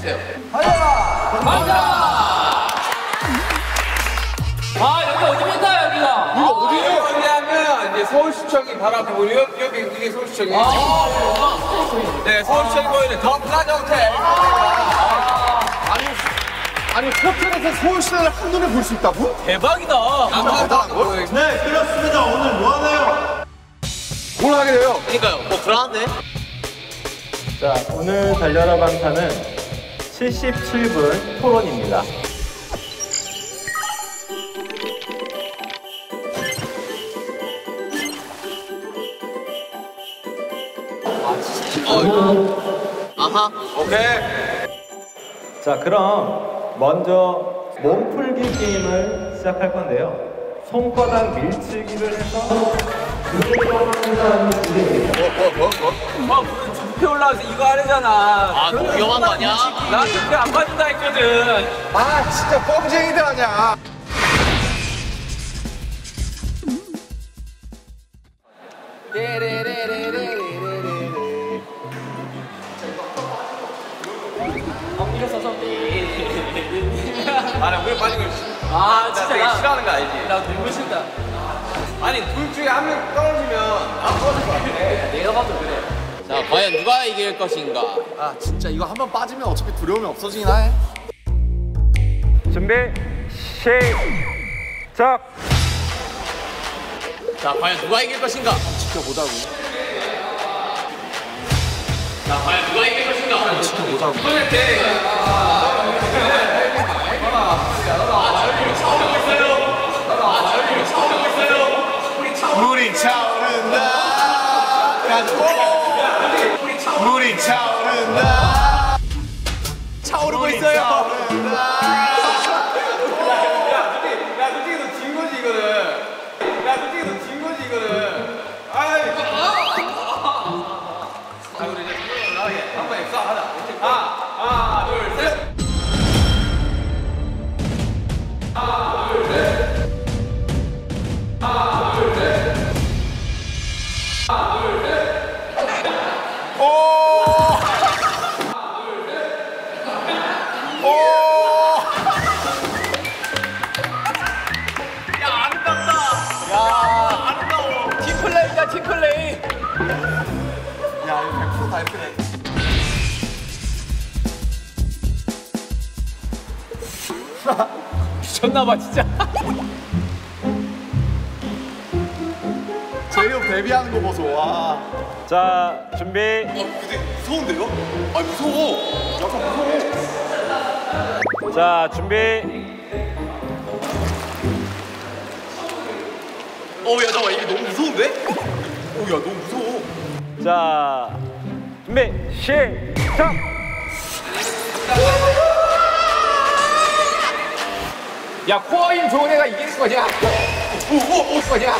해주세요. 가자! 가자! 아, 여기 어디입니까, 여기가? 이거 어디예요? 어디냐면 이제 서울시청이 바로 앞에 보이는 여기 이게 서울시청이. 네, 서울시청이 보이는 더 플라자 호텔. 아니 호텔에서 서울시내를 한눈에 볼 수 있다고? 대박이다. 대단한 걸? 네, 그렇습니다. 오늘 뭐 하나요? 뭘 하게 돼요? 그러니까요. 뭐 불안한데? 자, 오늘 달려라 방탄은 77분 토론입니다. 아하. 오케이. 자, 그럼 먼저 몸풀기 게임을 시작할 건데요. 손바닥 밀치기를 해서 부피 올라와서 이거 하려잖아. 아, 너무 위험한 거 아니야? 나 그렇게 안 받는다 했거든. 아 진짜 뻥쟁이들 아니야. 아나 우리 빠진 걸 아, 진짜 진짜 되게 나, 싫어하는 거 알지? 나 너무 싫다. 아니 둘 중에 한 명 떨어지면 안 떨어질 것 같아. 내가 봐도 그래. 자, 과연 누가 이길 것인가? 아 진짜 이거 한 번 빠지면 어차피 두려움이 없어지긴 해. 준비 시작. 자, 과연 누가 이길 것인가? 지켜보자고. 자, 과연 누가 이길 것인가? 지켜보자고. 물이 차오른다. 물이 차오른다. 차오르고 있어요. 야 솔직히 너 진 거지 이거는. 야 솔직히 너 진 거지 이거는. 아이. 자 우리 이제 정말 나가게 한번 엑사 하자. 하나 둘 셋. 팀플레이다, 팀플레이. 야 이거 100% 다 예쁘네. 미쳤나봐, 진짜. 제이홉 데뷔하는 거 보소. 와. 자, 준비 근데 무서운데요? 아 무서워. 약간 무서워. 자, 준비 야 잠깐 이게 너무 무서운데? 야 너무 무서워. 자, 준비 시작. 야, 코어 힘 좋은 애가 이길 거냐? 거냐?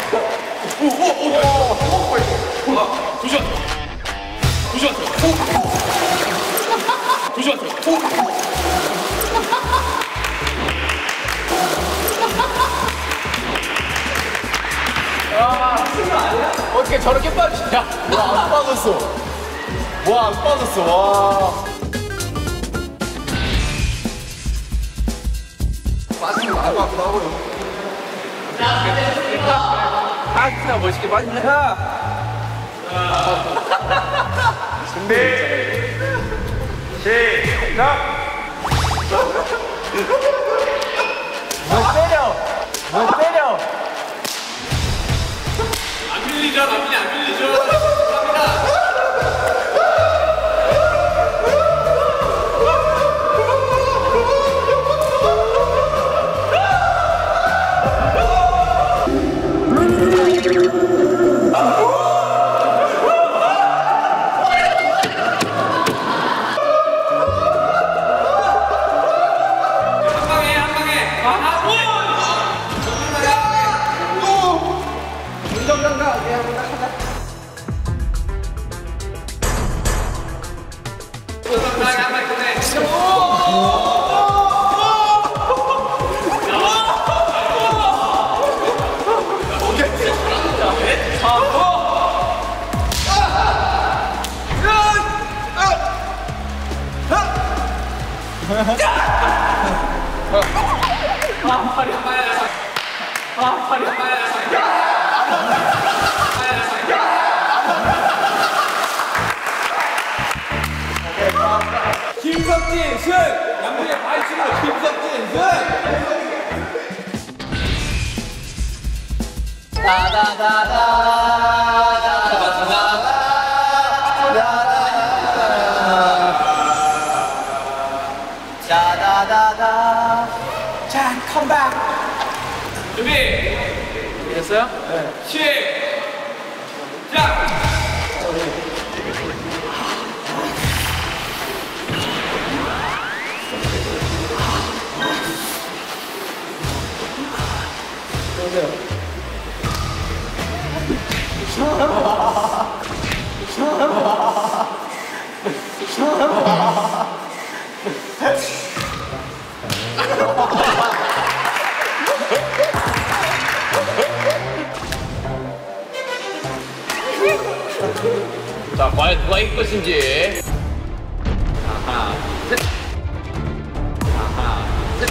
어떻게 저렇게 빠지냐? 와안 빠졌어. 와 안 빠졌어. 와. 빠지면 나을 것 같기도 하고요. 아 진짜 멋있게 빠진다. 준비 시작. 뭘 때려? 뭘 때려? 안 밀리죠, 안 밀리죠. 김석진 승! 양궁의 발치로 김석진 승! 자, 컴백. 준비! 됐어요? 시작! 자, 과연 누가 이길 것인지. 하나, 셋. 하나, 셋.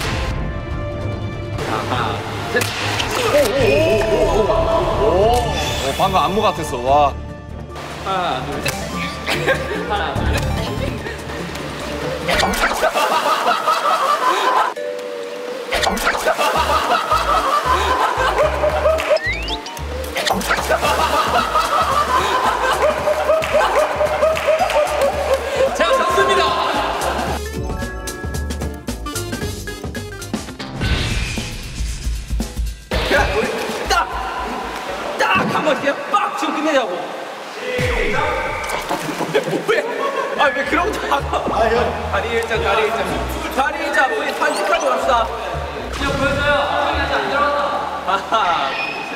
하나, 셋. 방금 안무 같았어. 와. 하나, 둘, 셋. 하나, 둘, 셋. 자, 섰습니다. 자, 우리 딱 한 번 그냥 빡 지금 끝내자고. 뭐해? 아, 왜 그런 거 하고? 다리 일자, 다리 일자. 다리 일자, 우리 단식하고 갑시다. 지금 보여줘요. 아직 안 들어왔다. 아하.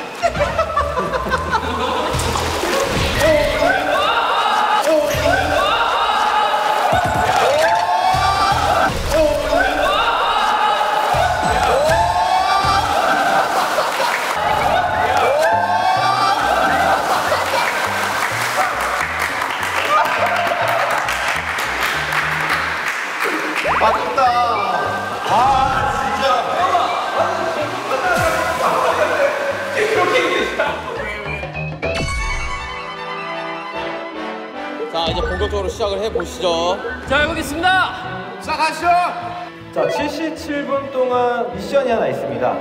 아깝다. 아, 진짜. 자, 이제 본격적으로 시작을 해보시죠. 자, 해보겠습니다. 시작하시죠. 자, 77분 동안 미션이 하나 있습니다.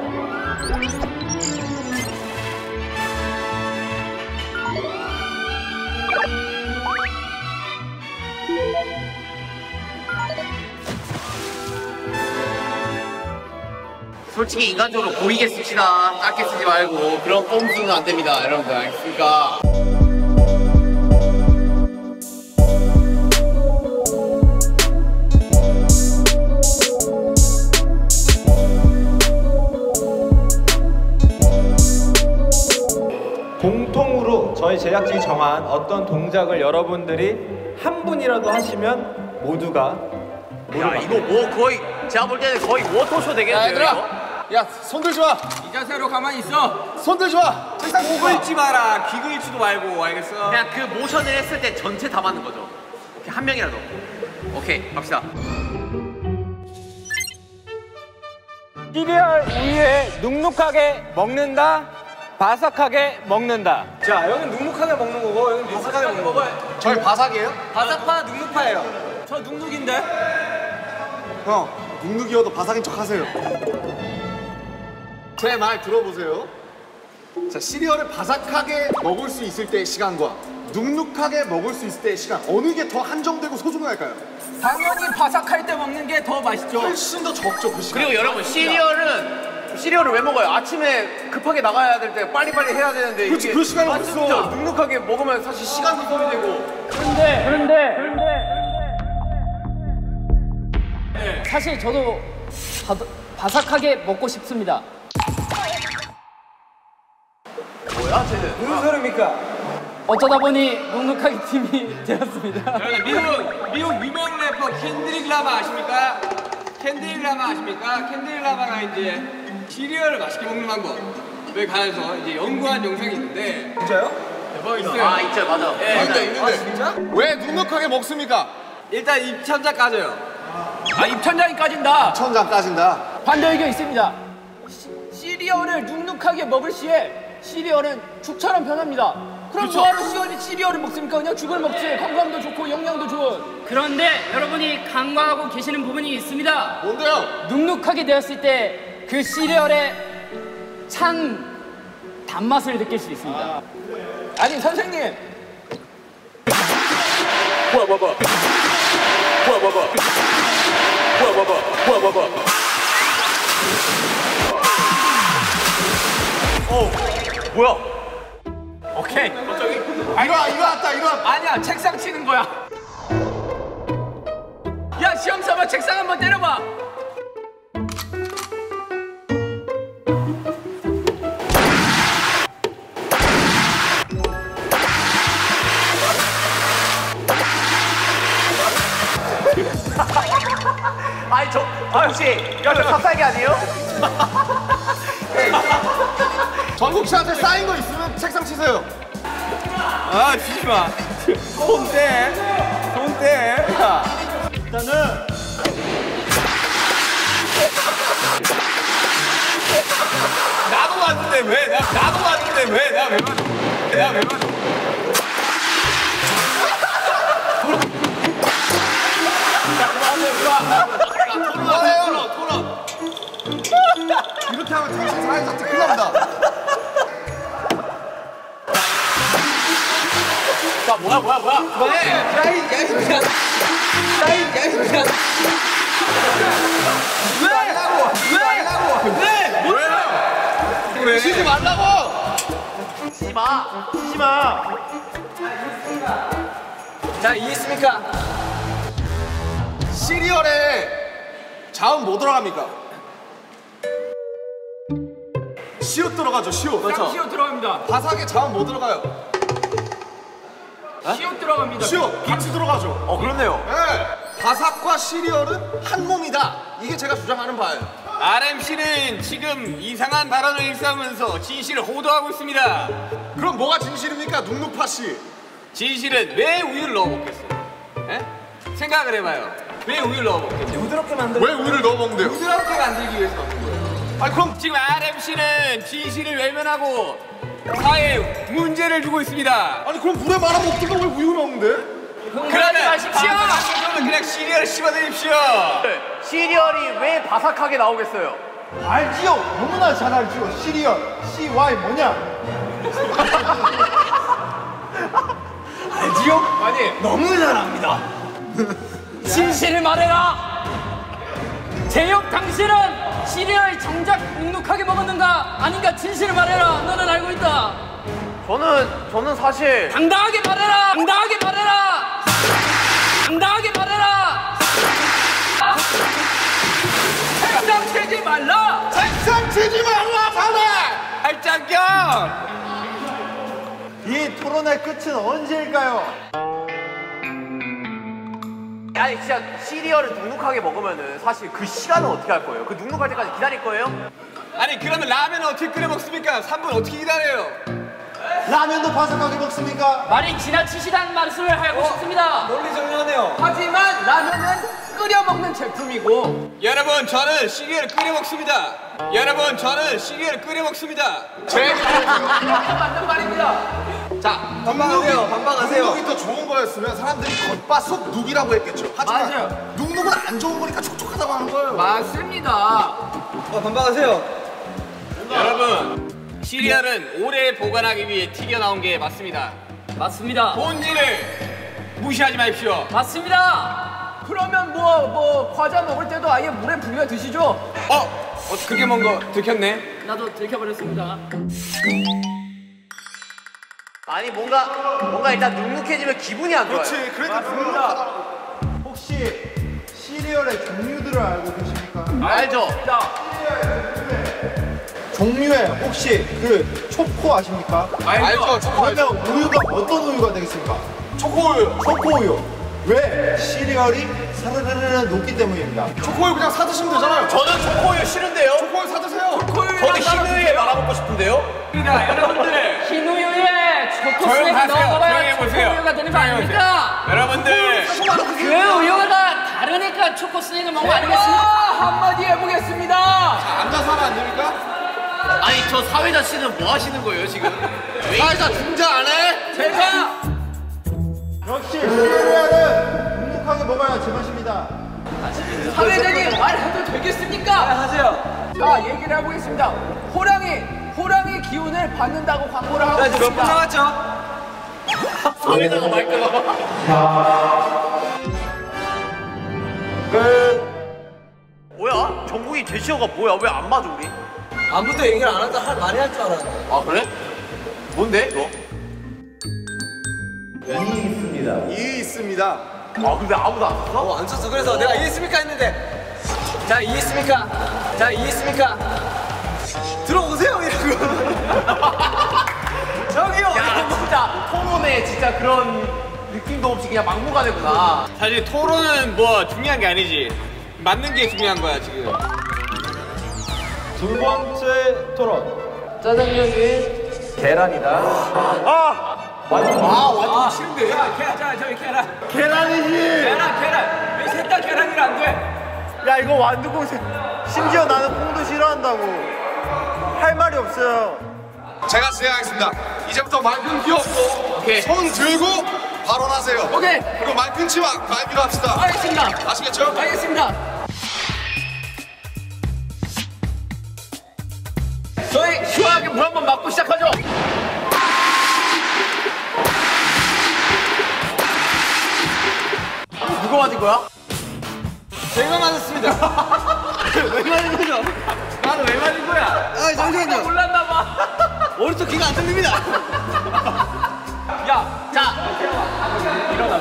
솔직히 인간적으로 보이게 씁시다. 짧게 쓰지 말고. 그런 꼼수는 안 됩니다. 여러분들 알겠습니까? 공통으로 저희 제작진이 정한 어떤 동작을 여러분들이 한 분이라도 하시면 모두가 야, 이거 뭐 거의 제가 볼 때는 거의 워터쇼 되겠는데요? 얘들아. 야, 손 들지 마. 이 자세로 가만히 있어. 손 들지 마. 책상 목을 읽지 마라. 귀 읽지도 말고. 알겠어? 그냥 그 모션을 했을 때 전체 다 맞는 거죠. 오케이, 한 명이라도. 오케이, 갑시다. 시리얼 우유에 눅눅하게 먹는다, 바삭하게 먹는다. 자, 여기는 눅눅하게 먹는 거고, 여기는 바삭하게 먹는 거고. 저희 바삭이에요? 바삭파 눅눅파예요. 저 눅눅인데? 형, 눅눅이어도 바삭인 척 하세요. 제 말 들어보세요. 자, 시리얼을 바삭하게 먹을 수 있을 때의 시간과 눅눅하게 먹을 수 있을 때의 시간, 어느 게 더 한정되고 소중할까요? 당연히 바삭할 때 먹는 게 더 맛있죠. 훨씬 더 적죠, 그 시간. 그리고 여러분, 시리얼을 왜 먹어요? 아침에 급하게 나가야 될 때 빨리빨리 해야 되는데. 그렇지, 이게 그럴 시간이 없어. 진짜 눅눅하게 먹으면 사실 시간도 소비되고. 사실 저도 바삭하게 먹고 싶습니다. 뭐야, 쟤는? 무슨 소리입니까? 어쩌다 보니 눅눅하게 팀이 되었습니다. 미국 유명 래퍼 켄드릭 라마 아십니까? 켄드릭 라마가 이제 시리얼을 맛있게 먹는 방법에 관해서 이제 연구한 영상이 있는데. 진짜요? 대박 있어요. 아, 있죠, 맞아. 네, 있는데. 아, 진짜? 왜 눅눅하게 먹습니까? 일단 입천장 까져요. 아, 입천장이 까진다. 천장 까진다. 반대 의견 있습니다. 시리얼을 눅눅하게 먹을 시에 시리얼은 죽처럼 변합니다. 그럼 뭐하러 시리얼을 먹습니까? 그냥 죽을 먹지. 건강도 좋고 영양도 좋은. 그런데 여러분이 간과하고 계시는 부분이 있습니다. 뭔데요? 눅눅하게 되었을 때 그 시리얼의 찬 단맛을 느낄 수 있습니다. 아니 선생님. 뭐야? 오케이. 이거 왔다 이거 왔다. 아니야 책상 치는 거야. 야 시험 삼아 책상 한번 때려봐. 아니 혹시 여기 삽살개 아니에요? 정국 씨한테 쌓인 거 있으면 책상 치세요. 아 치지 마. 손 떼. 손 떼. 야. 일단은 나도 왔는데 왜? 나도 왔는데 왜? 내가 왜 맞아? 내가 왜 맞아? 토론. 이렇게 하면 정신 사회자 큰일 납니다. 뭐야? 왜? 치지 말라고. 치지 마. 자 이해했습니까? 시리얼에 자음 뭐 들어갑니까? 시옷 들어가죠, 시옷. 그렇죠. 시옷 들어갑니다. 바삭에 자음 뭐 들어가요? 시옷 들어갑니다. 시옷 같이 들어가죠. 그렇네요. 네. 바삭과 시리얼은 한 몸이다. 이게 제가 주장하는 바예요. RMC는 지금 이상한 발언을 일삼으면서 진실을 호도하고 있습니다. 그럼 뭐가 진실입니까, 눅눅파 씨? 진실은 왜 우유를 넣어 먹겠어요? 에? 생각을 해봐요. 왜 우유를 넣어 먹겠죠? 왜 우유를 넣어 먹는데요? 부드럽게 만들기 위해서 넣는 거예요. 아니 그럼 지금 RMC는 진실을 외면하고 사회에 문제를 주고 있습니다. 아니 그럼 물에 말아 먹든가 왜 우유를 먹는데? 그러면 마십시오. 그러면 그냥 시리얼 씹어드립시오. 시리얼이 왜 바삭하게 나오겠어요? 알지요. 너무나 잘 알지요. 시리얼. CY 뭐냐? 알지요? 아니 너무 잘합니다. 진실을 말해라. 제육 당신은 시리얼 정작 눅눅하게 먹었는가 아닌가 진실을 말해라. 너는 알고 있다. 저는 사실 당당하게 말해라. 당당하게 말해라. 당당하게 말해라. 책상 치지 말라. 책상 치지 말라, 자네! 할장경. 이 토론의 끝은 언제일까요? 아니 진짜 시리얼을 눅눅하게 먹으면은 사실 그 시간은 어떻게 할 거예요? 그 눅눅할 때까지 기다릴 거예요? 아니 그러면 라면은 어떻게 끓여 먹습니까? 3분 어떻게 기다려요? 라면도 바삭하게 먹습니까? 말이 지나치시다는 말씀을 하고 싶습니다. 논리정연하네요. 하지만 라면은 끓여 먹는 제품이고 여러분 저는 시리얼을 끓여 먹습니다. 여러분 저는 시리얼을 끓여 먹습니다. 제 이렇게 맞는 말입니다. 자 반박하세요. 눅눅이 더 좋은 거였으면 사람들이 겉바속 눅이라고 했겠죠. 하지만 맞아요. 눅눅은 안 좋은 거니까 촉촉하다고 하는 거예요. 맞습니다. 여러분 시리얼은 오래 보관하기 위해 튀겨 나온 게 맞습니다. 맞습니다. 본질을 무시하지 마십시오. 맞습니다. 그러면 뭐 과자 먹을 때도 아예 물에 불려 드시죠? 그게 뭔가 들켰네. 나도 들켜버렸습니다. 아니 뭔가 일단 눅눅해지면 기분이 안 좋아요. 그렇지. 그러니까 눅눅하다고. 혹시 시리얼의 종류들을 알고 계십니까? 알죠? 종류에 혹시 그 초코 아십니까? 알죠? 초코 알죠? 그러면 우유가 어떤 우유가 되겠습니까? 초코우유. 초코우유. 왜? 시리얼이 사르르르 녹기 때문입니다. 초코우유 그냥 사 드시면 되잖아요. 저는 초코우유 싫은데요? 초코우유 사 드세요. 저는 흰우유에 말아먹고 싶은데요? 여러분들 흰 우유에 초코 스낵 조용하세요. 넣어봐야 조용히 초코 보세요. 우유가 되는 거 아닙니까? 여러분들 그 우유가 다르니까 든든한 초코 스낵을 먹는 거 아니겠습니까? 한마디 해보겠습니다. 앉아서 하면 안 됩니까? 아니 저 사회자 씨는 뭐 하시는 거예요 지금? 사회자 중재 안 해? 제가 역시 시리얼은 눅눅하게 먹어야 제맛입니다. 사회자님 말해도 되겠습니까? 하세요. 자, 얘기를 해보겠습니다. 호랑이 기운을 받는다고 광고를 하고 자, 이제 몇 분 있습니다. 남았죠? 사회자가 말까 뭐야? 정국이 제시어가 뭐야? 왜 안 맞아 우리? 아무도 얘기를 안 한다 많이 할 줄 알았는데. 아 그래? 뭔데 이거? 이 있습니다. 아 근데 아무도 안 썼어? 안 썼어. 그래서 내가 이해했습니까 했는데. 자, 이해했습니까? 자, 이해했습니까? 들어오세요 이러고. 저기요. 야 진짜 토론에 진짜 그런 느낌도 없이 그냥 막무가내구나. 사실 토론은 뭐 중요한 게 아니지. 맞는 게 중요한 거야 지금. 두 번째 토론. 짜장면 위 계란이다. 완전 싫은데. 자, 저기 계란. 계란이지. 계란. 왜 셋 다 계란이라 안 돼? 야 이거 완두콩 심지어 나는 콩도 싫어한다고. 할 말이 없어요. 제가 진행하겠습니다. 이제부터 말 끊기 없고 오케이. 손 들고 발언하세요. 오케이. 그리고 말 끊지 말기로 합시다. 알겠습니다. 아시겠죠? 알겠습니다. 저희 시원하게 물 한번 맞고 시작하죠. 누가 맞은 거야? 제가 맞았습니다. 왜 맞은 거죠? 나는 왜 맞은 거야? 아, 잠시만요. 몰랐나 봐. 오른쪽 귀가 안 들립니다. 야, 자. 일어나봐.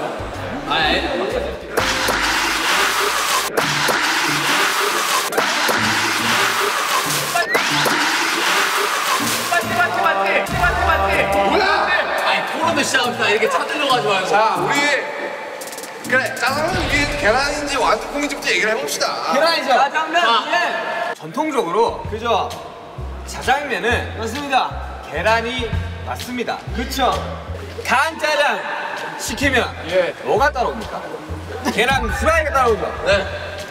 맞지. 뭐야? 아니 토론도 시작합니다. 이렇게 차들려 가지고 말고. 자, 우리 그래 짜장면 위에 계란인지 완두콩인지부터 얘기를 해봅시다. 계란이죠. 짜장면 자. 위에 전통적으로 그죠? 짜장면은 맞습니다. 계란이 맞습니다. 그쵸? 간짜장 시키면 뭐가 따라옵니까? 계란 후라이가 따라오죠. 네.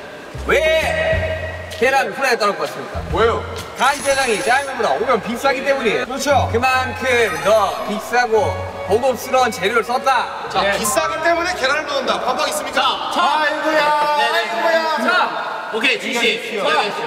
왜 계란 후라이가 따라올 것 같습니까? 뭐예요? 간짜장이 짜장면보다 오면 비싸기 때문이에요. 그렇죠. 그만큼 더 비싸고 고급스러운 재료를 썼다. 자, 비싸기 때문에 계란을 넣는다. 반박 있습니까? 아이고야. 네네. 아이고야. 자, 오케이 지시.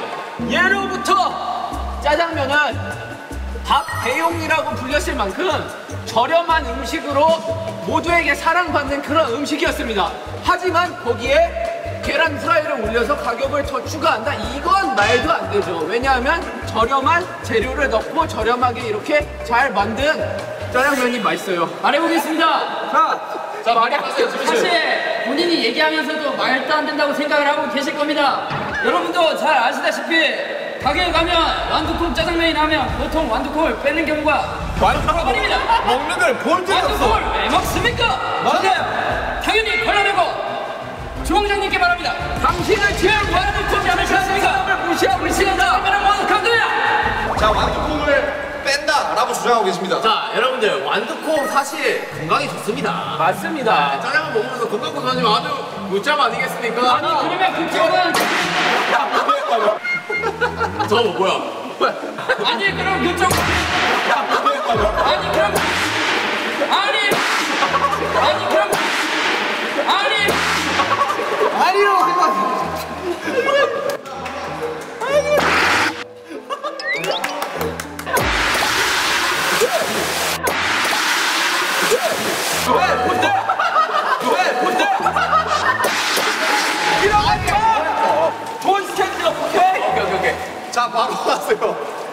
예로부터 짜장면은 밥 대용이라고 불렸을 만큼 저렴한 음식으로 모두에게 사랑받는 그런 음식이었습니다. 하지만 거기에 계란 후라이를 올려서 가격을 더 추가한다? 이건 말도 안 되죠. 왜냐하면 저렴한 재료를 넣고 저렴하게 이렇게 잘 만든 짜장면이 맛있어요. 말해보겠습니다. 자 말해보세요. 사실 본인이 얘기하면서도 말도 안 된다고 생각을 하고 계실 겁니다. 여러분도 잘 아시다시피 가게에 가면 완두콩 짜장면이 나오면 보통 완두콩을 빼는 경우가 많습니다. 먹는 걸 볼 때 없어. 완두콩을 왜 먹습니까? 맞아요. 당연히 걸러내고 주방장님께 바랍니다. 당신을 제일 완두콩 않으셨습니까? 사람을 무시하고 있으면 짜장면을 완두콩 거야. 자, 완두콩을 뺀다라고 주장하고 계십니다. 자 여러분들 완두콩 사실 건강에 좋습니다. 맞습니다. 짜장면 먹으면서 건강건강하면 아주 무짱 아니겠습니까? 아니 그러면 그쪽은 저거 뭐야? 아니 그럼 그쪽 아니 그럼 아니라고 생각해. 좋은 스탠드업 오케이? 오케이. 자, 바로 하세요.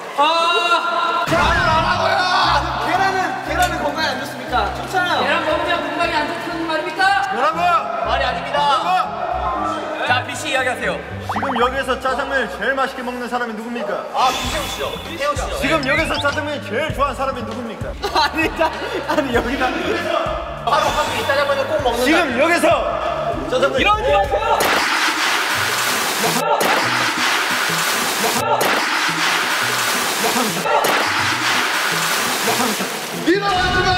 계란은 건강에 안 좋습니까? 좋잖아요. 계란 먹으면 건강이 안 좋다는 말입니까? 여러분, 말이 아닙니다. 자 BC 이야기하세요. 지금 여기서 짜장면을 제일 맛있게 먹는 사람이 누굽니까? 아 김세훈 씨요. 태훈 씨요. 지금 여기서 짜장면이 제일 좋아하는 사람이 누굽니까? 아니 여기다. 바로 하기 짜장면을 꼭 먹는다. 지금 여기서 짜장면 이러지 마세요.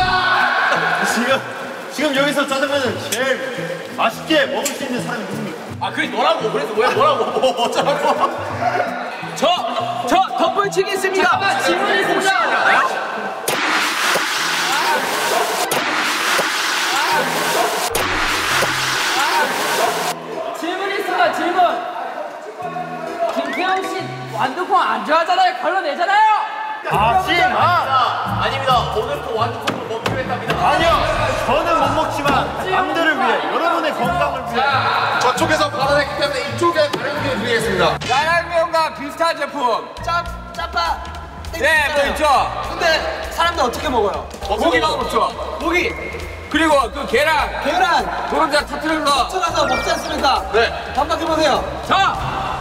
지금 여기서 짜장면을 제일 맛있게 먹을 수 있는 사람이 누굽니까? 아 그래 뭐라고? 그래서 뭐라고? 어쩌라고? 저 덧붙이기 있습니다. 잠깐만 질문 있습니다. 질문 있습니다. 질문. 김태형 씨 완두콩 안 좋아하잖아요. 걸러내잖아요. 아닙니다. 오늘 또 완두콩을 먹기로 했답니다. 아니요, 저는 못 먹지만 남들을 위해, 여러분의 건강을 위해. 저쪽에서 발언했기 때문에 이쪽에 발언을 드리겠습니다. 짜장면과 비슷한 제품. 짜파. 네, 뭐 있죠. 근데 사람들 어떻게 먹어요? 고기만 먹죠. 고기. 그리고 그 계란 노른자 터뜨려서 들어가서 먹지 않습니까? 네. 반박해보세요. 자,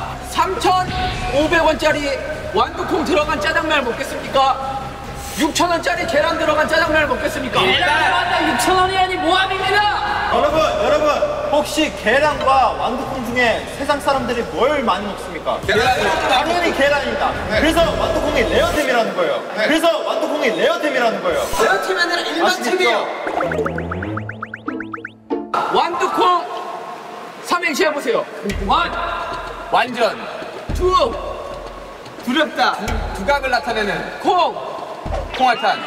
3,500원짜리 완두콩 들어간 짜장면을 먹겠습니까? 6,000원짜리 계란 들어간 짜장면을 먹겠습니까? 계란 6,000원이라니 모함입니다. 여러분, 혹시 계란과 완두콩 중에 세상 사람들이 뭘 많이 먹습니까? 당연히 계란입니다. 그래서 완두콩이 레어템이라는 거예요. 레어팀이 아니라 일반팀이에요. 완두콩 삼행시 해보세요. 완전 두렵다. 두각을 나타내는 콩알탄.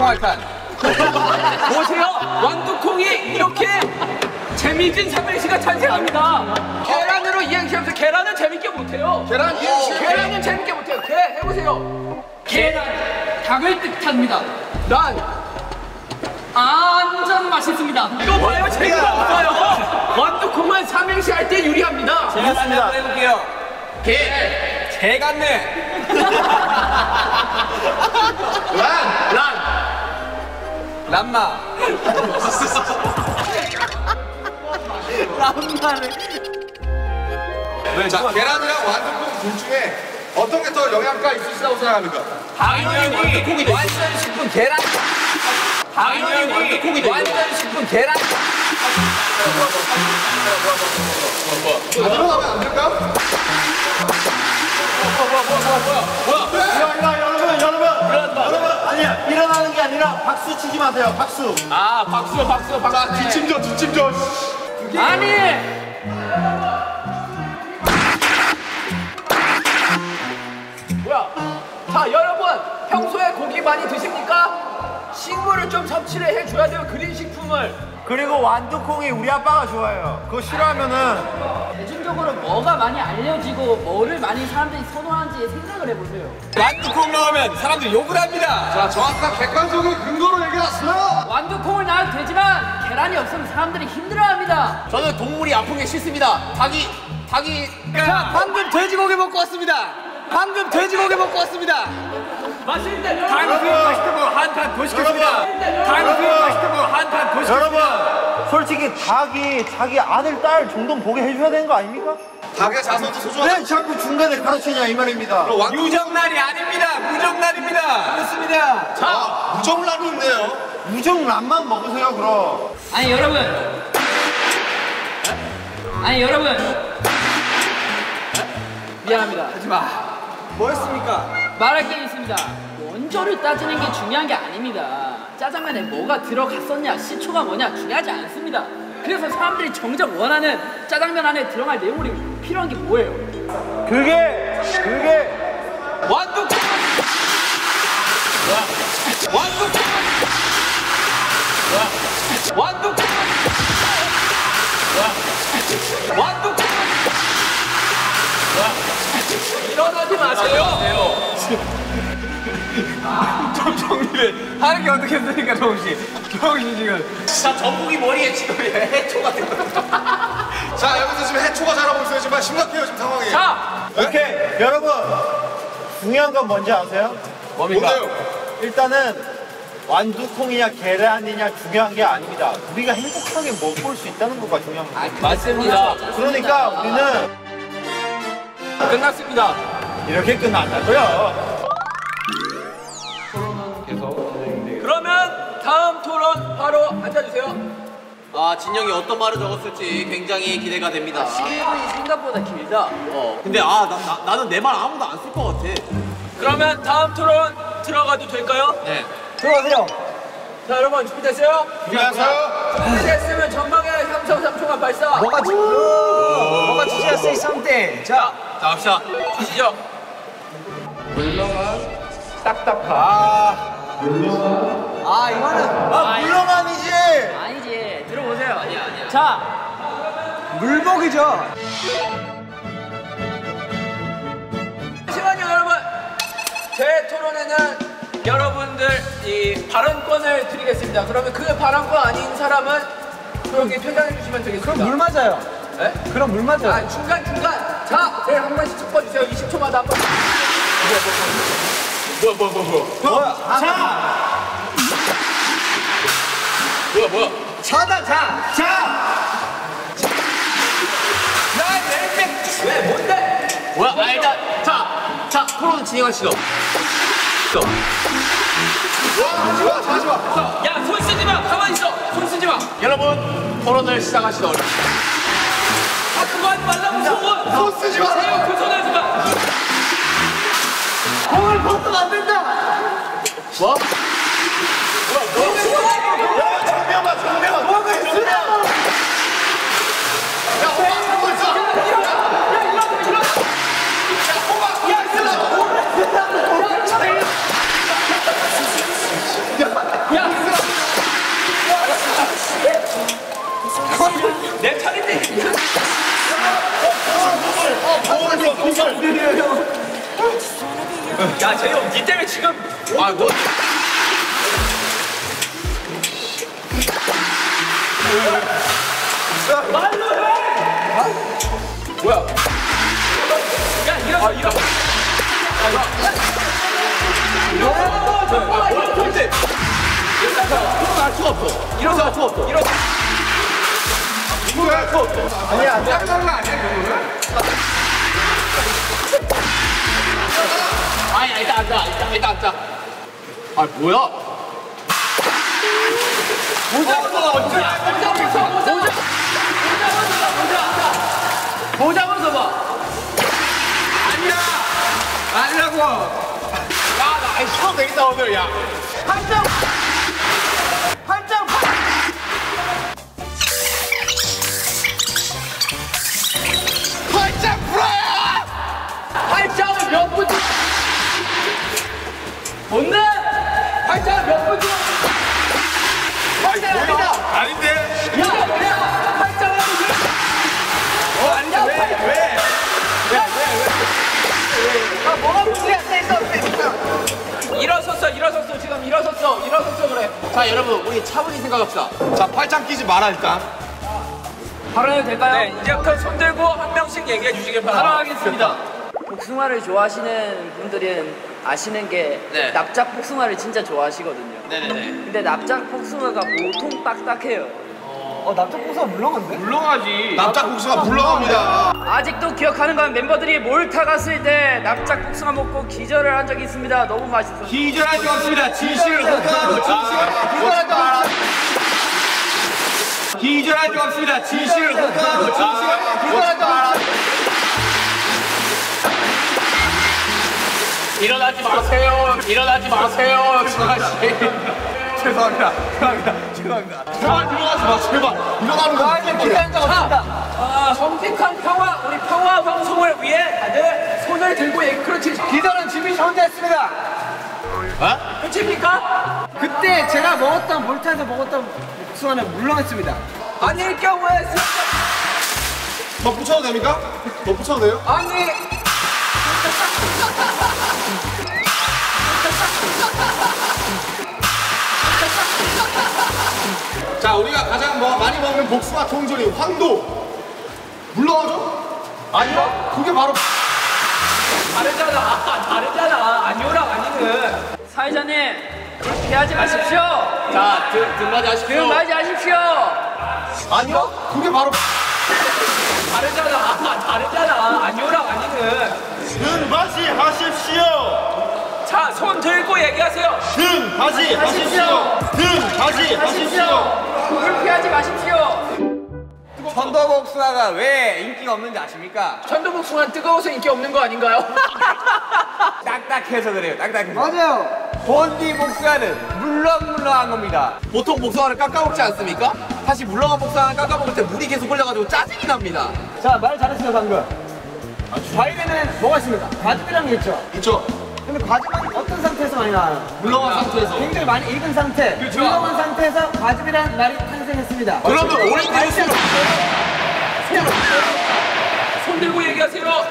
보세요. 완두콩이 이렇게 재미진 삼행시가 탄생합니다. 계란으로 이행시하면서 계란은 재밌게 못해요. 계란은 재밌게 못해요. 개 해보세요. 계란 닭을 뜻합니다. 완전 맛있습니다. 이거 봐요. 재미가 없어요. 완두콩은 삼행시 할 때 유리합니다. 제가 다시 한번 해볼게요. 개 같네. 란마. 자, 계란이랑 완두콩 둘 중에 어떤 게 더 영양가 있으시다고 생각합니까? 당연히 완전 식품 계란. 완전 식품 계란. 들어가면 안 될까? 여러분, 아니야, 일어나는 게 아니라 박수 치지 마세요. 박수. 자, 뒷짐 줘. 아니. 뭐야? 자, 여러분 평소에 고기 많이 드십니까? 식물을 좀 섭취를 해줘야 돼요. 그린 식품을. 그리고 완두콩이 우리 아빠가 좋아해요. 그거 싫어하면은 대중적으로 뭐가 많이 알려지고 뭐를 많이 사람들이 선호하는지 생각을 해보세요. 완두콩 넣으면 사람들이 욕을 합니다. 자, 정확한 객관적인 근거로 얘기해놨어요. 완두콩을 낳아도 되지만 계란이 없으면 사람들이 힘들어합니다. 저는 동물이 아픈 게 싫습니다. 닭이 자, 방금 돼지고기 먹고 왔습니다. 맞습니다. 당수육 맛있다고 한판 더 시켰습니다. 여러분, 솔직히 닭이 자기 아들, 딸 정도는 보게 해줘야 되는 거 아닙니까? 닭의 자손도 소중하다. 왜 자꾸 중간에 가로채냐 이 말입니다. 유정날이 아닙니다. 무정날입니다. 그렇습니다. 자, 무정란이 있네요. 무정란만 먹으세요 그럼. 아니 여러분 미안합니다. 하지마. 뭐였습니까? 말할 게 있습니다. 원조를 따지는 게 중요한 게 아닙니다. 짜장면에 뭐가 들어갔었냐, 시초가 뭐냐 중요하지 않습니다. 그래서 사람들이 정작 원하는 짜장면 안에 들어갈 내용물이 필요한 게 뭐예요? 그게 완두콩. 일어나지 마세요. 좀 정리를 하는 게 어떻겠습니까, 정우씨? 정우씨 지금. 자 전복이 머리에 지금 해초 같은 거. 자, 여기서 지금 해초가 자라고 있어요. 지금 심각해요, 지금 상황이. 자, 오케이. 여러분, 중요한 건 뭔지 아세요? 뭔데요? 일단은 완두콩이냐 계란이냐 중요한 게 아닙니다. 우리가 행복하게 먹을 수 있다는 거가 중요한 거예요. 맞습니다. 그러니까 우리는 끝났습니다. 이렇게 끝난다고요. 그러면 다음 토론 바로 앉아주세요. 아 진영이 어떤 말을 적었을지 굉장히 기대가 됩니다. 시간이 생각보다 길다. 근데 나는 내 말 아무도 안 쓸 것 같아. 그러면 다음 토론 들어가도 될까요? 네. 들어가세요. 자 여러분 준비됐어요? 안녕하세요. 준비됐으면 전방에 3초 3초가 발사. 뭐가 주제야 say something. 자 갑시다. 주시죠. 물렁함이지. 아니지. 들어보세요. 아니야. 자, 물복이죠. 잠시만요 여러분. 제 토론에는 여러분들 이 발언권을 드리겠습니다. 그러면 그 발언권 아닌 사람은 조용히 퇴장해 주시면 되겠습니다. 그럼 물 맞아요. 네? 그럼 물 맞아요. 아 중간. 자, 네, 한 번씩 짚어주세요. 20초마다 한 번. 뭐야? 자다 자. 왜 뭔데? 뭐야? 아 일단 자 토론 진행하시죠. 야 손 쓰지 마. 가만히 있어. 손 쓰지 마. 여러분 토론을 시작하시죠. 아 그거 하지 말라고 소원. 손 쓰지 마. 세요 그 손 하지 마. 공을 벗으면 안 된다. 뭐? 정명아. 공을 쓰라고. 내 차례인데. 야 재영 니 때문에 지금 아 너. 말로 해. 뭐야? 야 이런. 뭔데? 이러서 할 수가 없어. 이러서 할 수가 없어. 이거 할 수가 없어. 아니야. 짱난 거 아니야 그거는? 아니 일단 앉아. 아 뭐야? 모자 벗어봐. 아니라고. 아니 쉬어도 되겠다 오늘 야. 팔짱을 몇 분? 뭔데? 팔짱을 몇 분? 팔짱 아니다. 아닌데. 야 그냥 팔짱을 아닌데 왜? 아 뭐가 문제야? 일어섰어 지금 일어섰어 그래. 자 여러분 우리 차분히 생각합시다. 자 팔짱 끼지 마라 일단. 발언해도 될까요? 네 이제부터 손 들고 한 명씩 얘기해 주시길 바랍니다. 발언하겠습니다. 복숭아를 좋아하시는 분들은 아시는 게 네. 납작 복숭아를 진짜 좋아하시거든요. 네네네. 근데 납작 복숭아가 보통 딱딱해요. 납작 복숭아 물렁한데? 물렁하지. 납작 국수가 물렁합니다. 아직도 기억하는 건 멤버들이 몰타 갔을 때 납작 복숭아 먹고 기절을 한 적이 있습니다. 너무 맛있어서. 기절할 거 없습니다. 진실을 호소하고 이거라도 알아. 기절할 거 없습니다. 진실을 호소하고 이거라도 알아. 일어나지 마세요 준하씨. 죄송합니다. 제발 일어나지 마 제발. 일어나는 거 아니야. 정직한 평화 우리 평화 방송을 위해 다들 손을 들고 그렇지. 기절은 지민 씨 혼자 했습니다. 끝입니까? 그때 제가 먹었던 몰타에서 먹었던 복숭아는 물렁했습니다. 아닐 경우에 더 붙여도 됩니까? 더 붙여도 돼요? 아니 자 우리가 가장 많이 먹는 복숭아 통조림 황도 물렁하죠? 아니요. 그게 바로 다르잖아. 아니오랑 아니는. 사회자님 그렇게 하지 마십시오. 자 등받이 하십시오. 등받이 하십시오. 아니요. 그게 바로 다르잖아. 아니오랑 아니는. 등받이 하십시오. 자 손 들고 얘기하세요. 등받이 하십시오. 등받이 하십시오. 불피하지 마십시오. 천도복숭아가 왜 인기가 없는지 아십니까? 천도복숭아 뜨거워서 인기 없는 거 아닌가요? 딱딱해서 그래요. 딱딱해서. 맞아요. 본디 복숭아는 물렁물렁한 겁니다. 보통 복숭아를 깎아 먹지 않습니까? 사실 물렁한 복숭아 깎아 먹을 때 물이 계속 흘려가지고 짜증이 납니다. 자, 말 잘했어요, 방금. 과일에는 뭐가 있습니까? 과즙이라는 게 있죠? 있죠? 근데 과즙은 어떤 상태에서 많이 나와요? 물렁한 상태에서. 굉장히 많이 익은 상태. 그렇죠. 물렁한 상태에서 과즙이라는 말이 탄생했습니다. 그러면 오렌지 주스로 손 들고 얘기하세요.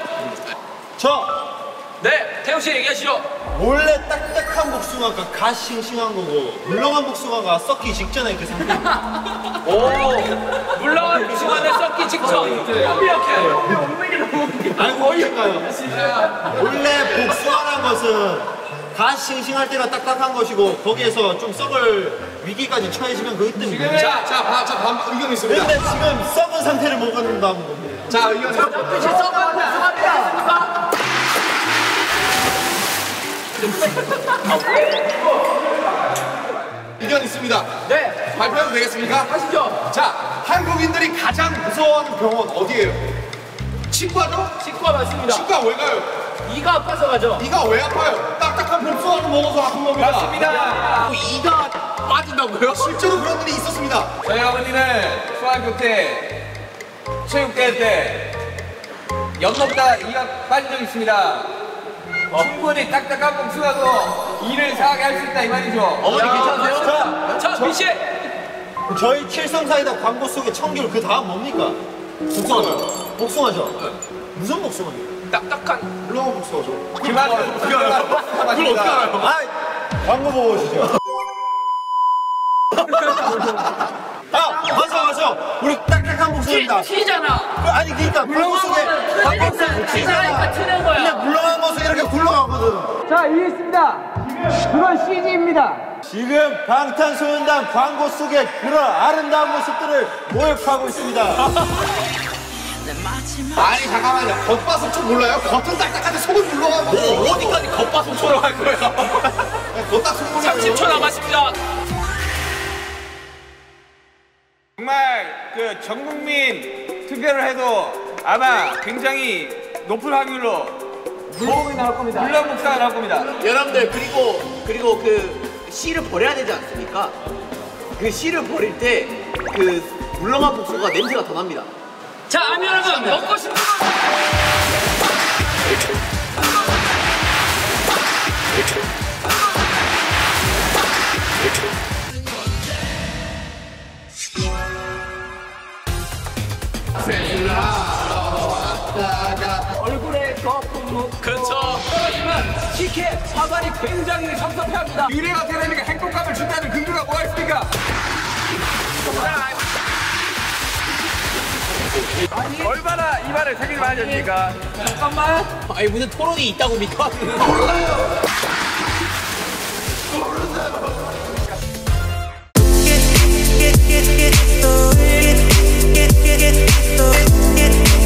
네, 태용 씨 얘기하시죠. 원래 딱딱한 복숭아가 갓 싱싱한 거고 물렁한 복숭아가 썩기 직전에 그 상태입니다. 오, 물렁한 복숭아는 썩기 직전. 완벽해. 알고 계신가요? 원래 복숭아라는 것은 갓 싱싱할 때가 딱딱한 것이고 거기에서 좀 썩을 위기까지 처해지면 그때입니다. 자, 의견 있습니다. 근데 지금 썩은 상태를 먹는다는 겁니다. 자, 의견 있습니다. 혹시 썩은 복숭아를 했습니까? 의견 있습니다. 네, 발표해도 되겠습니까? 하시죠. 자, 한국인들이 가장 무서워하는 병원 어디예요? 치과죠? 치과 맞습니다. 치과 왜 가요? 이가 아파서 가죠. 이가 왜 아파요? 딱딱한 복숭아를 먹어서 아픈 겁니다. 맞습니다. 이가 빠진다고요? 실제로 그런 일이 있었습니다. 저희 아버지는 중학교 때 체육대회 때 엿 먹다가 이가 빠진 적이 있습니다. 충분히 딱딱한 복숭아도 이를 상하게 할 수 있다 이 말이죠. 어머니 괜찮으세요? 자, B 씨. 저희 칠성사이다 광고 속에 청귤 그 다음 뭡니까? 복숭아요. 복숭아죠? 무슨 복숭아예요? 딱딱한. 물렁한 복숭아죠. 그 말은 어떻게 알아요? 그걸 어떻게 알아요? 아, 광고 보고 오시죠. 맞아. 우리 딱딱한 복숭아입니다. 튀잖아. 아니 그러니까 광고 속에 튀잖아. 트는 거야. 근데 물렁한 것은 이렇게 굴러가거든. 자, 이해했습니다. 그건 CG입니다. 지금 방탄소년단 광고 속에 그런 아름다운 모습들을 모욕하고 있습니다. 아니 잠깐만요. 겉바속촉 몰라요? 겉은 딱딱한데 속은 물렁한 거. 어디까지 겉바속촉으로 할 거예요? 겉딱 속은 30초 남았습니다. 정말 그 전 국민 투표를 해도 아마 굉장히 높은 확률로 물먹이 나올 겁니다. 물렁 복숭아가 나올 겁니다. 여러분들 그리고 그 씨를 버려야 되지 않습니까? 그 씨를 버릴 때 그 물렁한 복숭아가 냄새가 더 납니다. 자, 아미 여러분 먹고 싶은 거. 얼굴에 거품무. 그렇죠. 하지만 식혜 화관이 굉장히 섭섭해합니다. 미래가 어떻게 되니까 행복감을 준다는 근거가 뭐가 있습니까? 얼마나 이 말을 새기지 말아줬습니까? 잠깐만. 아니 무슨 토론이 있다고 믿고 get